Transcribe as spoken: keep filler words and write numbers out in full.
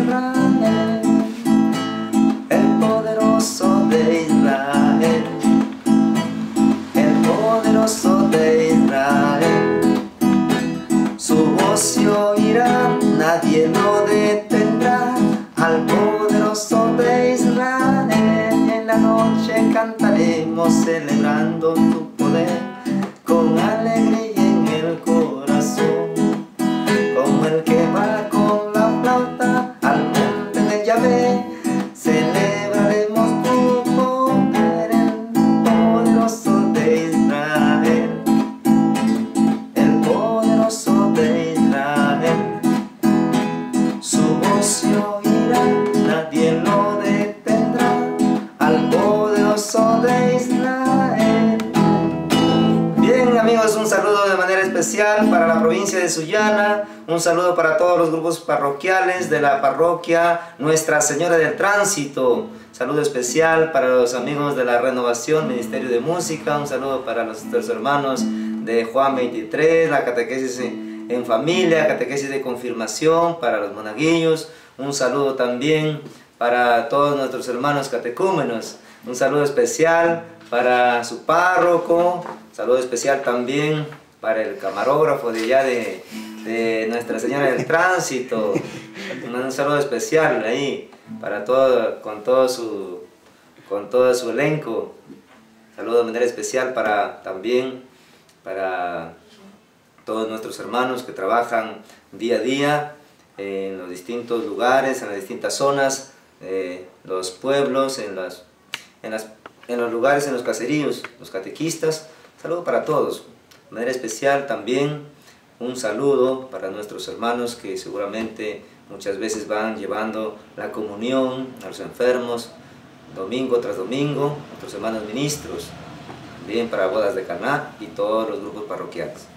Israel, el poderoso de Israel, el poderoso de Israel. Su voz se oirá, nadie lo detendrá, al poderoso de Israel. En la noche cantaremos celebrando tu poder, con alegría en el corazón, como el que va con la flauta al monte de Yahvé. Celebraremos tu poder, el poderoso de Israel, el poderoso de Israel. Su voz se oirá, nadie lo detendrá, al poderoso de Israel. Bien, amigos, un saludo de manera especial para la provincia de Sullana, un saludo para todos los grupos parroquiales de la parroquia Nuestra Señora del Tránsito, saludo especial para los amigos de la Renovación, Ministerio de Música, un saludo para los nuestros hermanos de Juan veintitrés, la catequesis en familia, catequesis de confirmación para los monaguillos, un saludo también para todos nuestros hermanos catecúmenos, un saludo especial para su párroco, saludo especial también para el camarógrafo de allá de, de Nuestra Señora del Tránsito, un saludo especial ahí para todo, con todo su, con todo su elenco, saludo de manera especial para también para todos nuestros hermanos que trabajan día a día en los distintos lugares, en las distintas zonas, eh, los pueblos, en, las, en, las, en los lugares, en los caseríos, los catequistas. Saludo para todos. De manera especial también un saludo para nuestros hermanos que seguramente muchas veces van llevando la comunión a los enfermos domingo tras domingo, nuestros hermanos ministros, también para bodas de Caná y todos los grupos parroquiales.